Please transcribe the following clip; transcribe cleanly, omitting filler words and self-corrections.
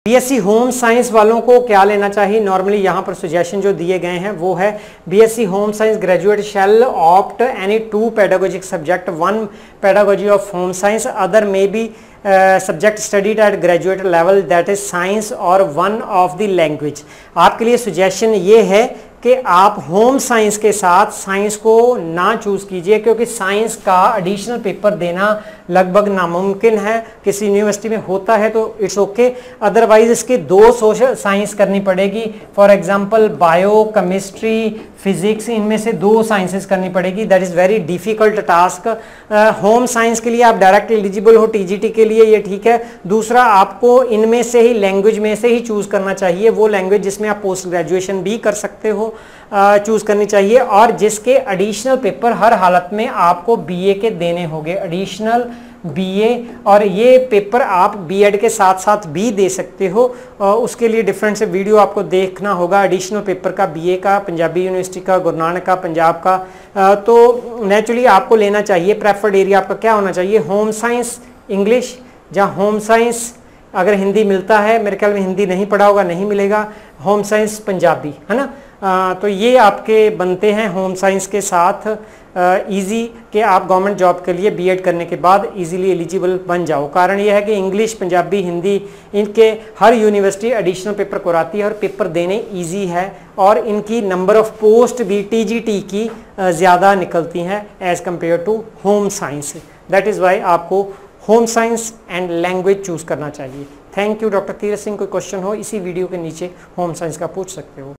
BSc home science वालों को क्या लेना चाहिए? नॉर्मली यहाँ पर सजेशन जो दिए गए हैं वो है BSc home science graduate shall opt any 2 pedagogic subject, 1 pedagogy of home science, other may be subject studied at graduate level that is science और 1 ऑफ द लैंग्वेज। आपके लिए सजेशन ये है कि आप होम साइंस के साथ साइंस को ना चूज़ कीजिए, क्योंकि साइंस का एडिशनल पेपर देना लगभग नामुमकिन है। किसी यूनिवर्सिटी में होता है तो इट्स ओके, अदरवाइज इसके 2 सोशल साइंस करनी पड़ेगी। For example bio, chemistry, physics, इनमें से 2 साइंसेस करनी पड़ेगी। That is very difficult task. Home science के लिए आप डायरेक्ट एलिजिबल हो टीजीटी के लिए, ये ठीक है। दूसरा, आपको इनमें से ही लैंग्वेज में से ही चूज़ करना चाहिए, वो लैंग्वेज जिसमें आप पोस्ट ग्रेजुएशन भी कर सकते हो चूज़ करनी चाहिए, और जिसके एडिशनल पेपर हर हालत में आपको बीए के देने होंगे, एडिशनल बीए। और ये पेपर आप बीएड के साथ साथ भी दे सकते हो। उसके लिए डिफरेंट से वीडियो आपको देखना होगा, एडिशनल पेपर का, बीए का, पंजाबी यूनिवर्सिटी का, गुरु नानक का, पंजाब का। तो नेचुरली आपको लेना चाहिए, प्रेफर्ड एरिया आपका क्या होना चाहिए, होम साइंस इंग्लिश, जहाँ होम साइंस अगर हिंदी मिलता है, मेरे ख्याल में हिंदी नहीं पढ़ा होगा, नहीं मिलेगा, होम साइंस पंजाबी, है ना। तो ये आपके बनते हैं होम साइंस के साथ इजी कि आप गवर्नमेंट जॉब के लिए बीएड करने के बाद इजीली एलिजिबल बन जाओ। कारण ये है कि इंग्लिश, पंजाबी, हिंदी, इनके हर यूनिवर्सिटी एडिशनल पेपर कराती है और पेपर देने इजी है, और इनकी नंबर ऑफ पोस्ट भी टीजीटी की ज़्यादा निकलती हैं as compare to home science. That is why आपको home science and language choose करना चाहिए। Thank you doctor Tirath Singh. कोई क्वेश्चन हो इसी वीडियो के नीचे होम साइंस का पूछ सकते हो।